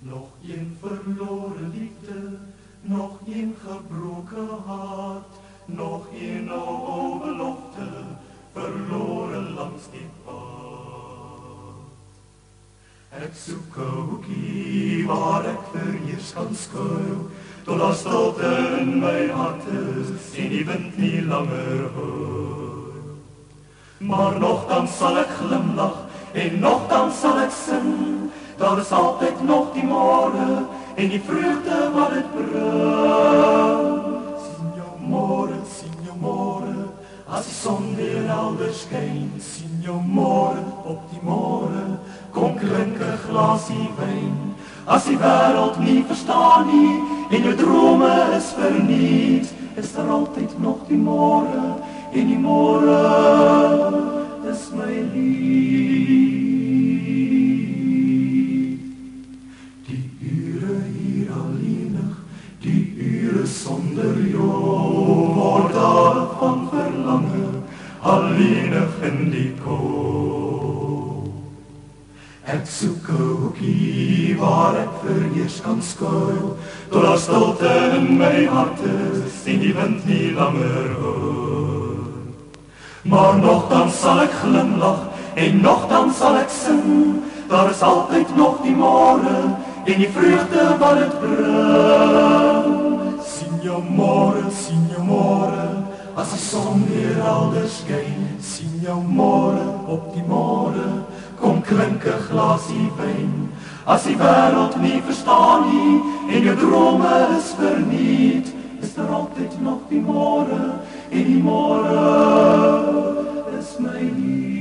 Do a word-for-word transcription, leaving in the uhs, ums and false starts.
Nog een verloren liefde, nog een gebroken hart, nog een oude belofte, verloren langs die pad. Ek soek 'n hoekie waar ek vir eers kan skuil, tot daar stilte in my hart is en die wind nie langer hoor. Maar nogtans sal ek glimlag en nogtans sal ek sing, daar is altyd nog die môre en die vreugde wat dit bring. Sien jou môre, sien jou môre, as die son weer helder skyn. Sien jou môre, op die môre, kom klink 'n glasie wyn. As die wêreld nie verstaan nie en jou drome is verniet, is daar altyd nog die môre en die môre is my lief. Sonder jou word daar van verlange, alleenig in die kou. Ek soek 'n hoekie waar ek vir eers kan skuil, tot daar stilte in my hart is en die wind nie langer hoor. Maar nogtans sal ek glimlag en nogtans sal ek sing, daar is altyd nog die môre en die vreugde wat dit bring. Sien jou môre, sien jou môre, as die son weer helder skyn. Sien jou môre, op die môre, kom klink 'n glasie wyn. As die wêreld nie verstaan nie en jou drome is verniet, is daar altyd nog die môre en die môre is my lief.